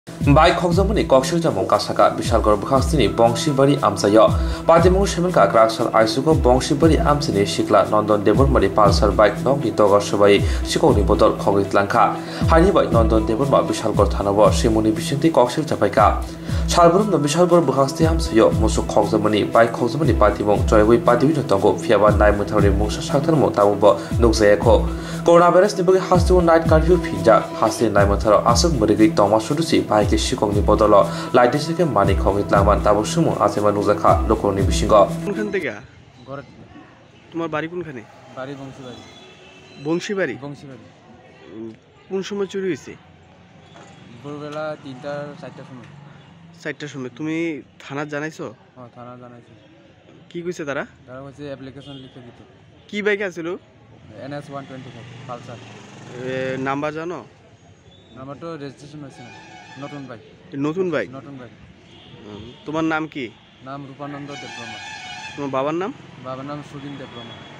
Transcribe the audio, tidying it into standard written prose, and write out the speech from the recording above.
Bai Khokjamani Kokshir Jamong Kasaka Bishalgor Bukhastini Bongshibari Amsayo Patimu Shemenka Kraksal Aisuko Bongshibari Amsini Shikla London Devon Mari Palsar Bike Nongni Togorshabai Shikoni Botol Kogit Lanka Hanibai London Devon Ma Bishalgor Thanabo Shimuni Bishinti Kokshir Japaika Shalburum no Bishalgor Bukhasti Amsayo Musu Khokjamani Bai Khokjamani Patimong Joywi Patimu Tongo Fiaba Nai Mutari Musa Shaktar Motamubo Nukzayako Coronavirus Nibugi Hastu Night Curfew Pinja Hasti Nai Mutaro Asuk Murigi Thomas Sudusi Bai শিকংনি বদল লাইটে থেকে মানি খগিত লামান তাবো সুমু আছেমা নুজাখা লোকনি বিশিঙ্গ কোনখান থেকে ঘর তোমার বাড়ি কোনখানে? বাড়ি বংশীবাড়ি। বংশীবাড়ি? বংশীবাড়ি। কোন সময় চুরি হয়েছে? ভোরবেলা 3টা 4টার সময়। 4টার সময়। তুমি থানা জানাইছো? হ্যাঁ থানা জানাইছি। কি কইছে তারা? তারা কইছে অ্যাপ্লিকেশন লিখে দিতে। কি বাইক আছিল? NS 125 Pulsar. নাম্বার জানো? নাম্বার তো রেজিস্ট্রেশন হইছে না। নতুন বাইক। নতুন বাইক? নতুন বাইক। তোমার নাম কি? নাম রূপানন্দ দেববর্মা। তোমার বাবার নাম? বাবার নাম সুদিন দেববর্মা।